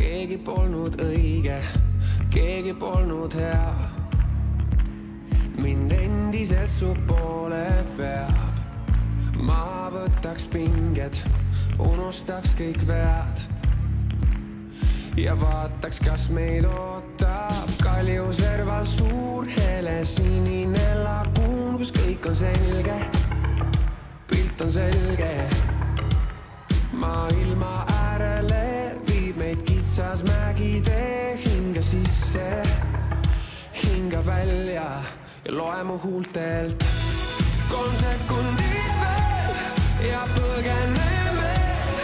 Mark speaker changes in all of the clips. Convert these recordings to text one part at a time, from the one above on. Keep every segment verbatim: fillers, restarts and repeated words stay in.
Speaker 1: keegi polnud õige, keegi polnud hea. Mind endiselt su poole veab. Ma võtaks pinged, unustaks kõik vead ja vaataks, kas meid ootab Kalju serval suur hele sinine laguun, kus kõik on selge, pilt on selge. Maailma äärele viib meid kitsas mägitee, hinga sisse, hinga välja ja loe mu huultelt. Kolm sekundit veel ja põgeneme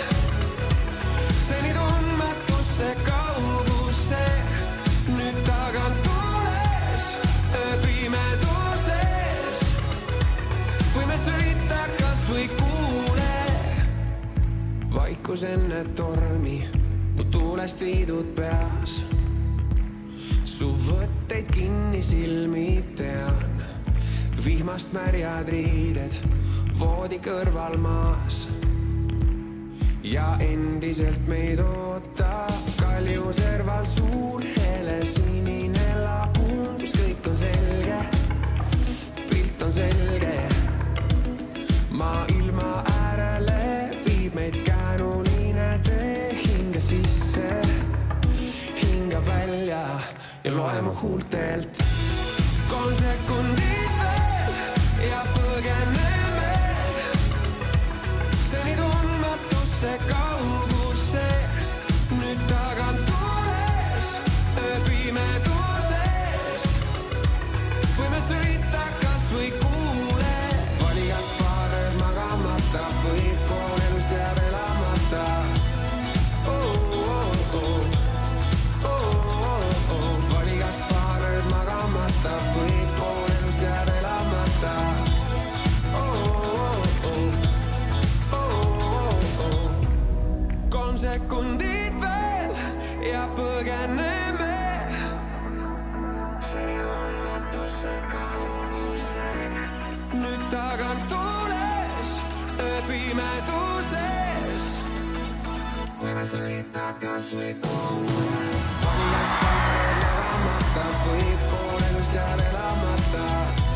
Speaker 1: seni tundmatusse kaugusse. Nüüd tagant tules ööpimeduses võime sõita kas või kuule. Vaikus enne tormi, mu tuulest viidud peas. Su võtteid kinni silmi tean, vihmast märjad riided voodi kõrval maas. Ja endiselt meid ootab Kalju serval suur hele sinine laguun, kus kõik on selge, pilt on selge. Maailma äärele viib meid käänuline tee, hinga sisse, hinga välja ja loe mu huultelt. Kolm sekundit veel ja põgeneme seni tundmatusse kaugusse. Nüüd tagant tules ööpimeduses võime sõita kas või kuule. Vali kas paar ööd magamata või pool elust jääb elamata. Oh, oh, oh. Oh, oh, oh. Vali kas paar ööd magamata või pool elust jääb elamata. Sekundid veel ja põgeneme seni tundmatusse kaugusse. Nüüd tagant tules ööpimeduses võime sõita kas või kuule. Vali kas paar ööd magamata või pool elust jääb elamata.